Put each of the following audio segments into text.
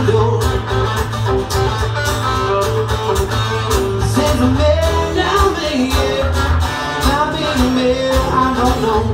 door. There's a man down there. How many men I don't know.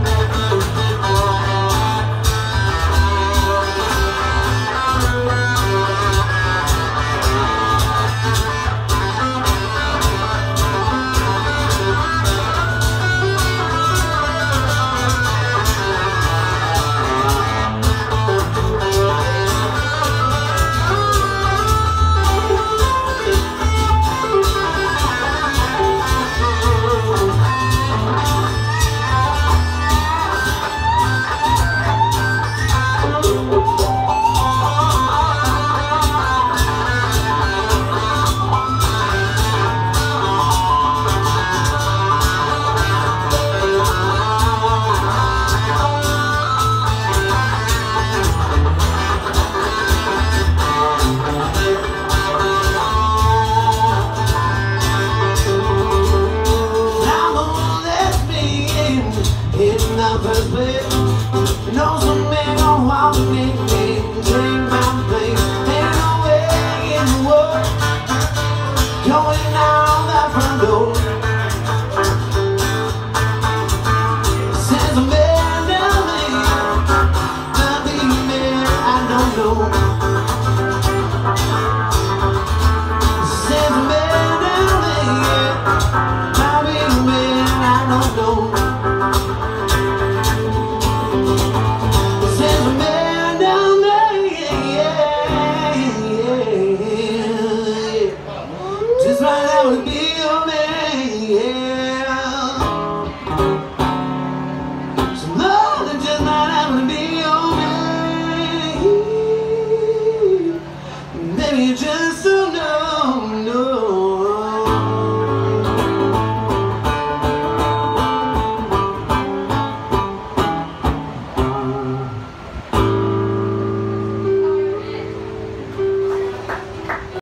First place, know some man gon' walk me, drink my place. Ain't no way in the world going out that front door. Says a man down there, might be a man I don't know. Says a man down there, might be a man I don't know. Just might have to be your man, yeah. Some love that just might have to be your man. Maybe you just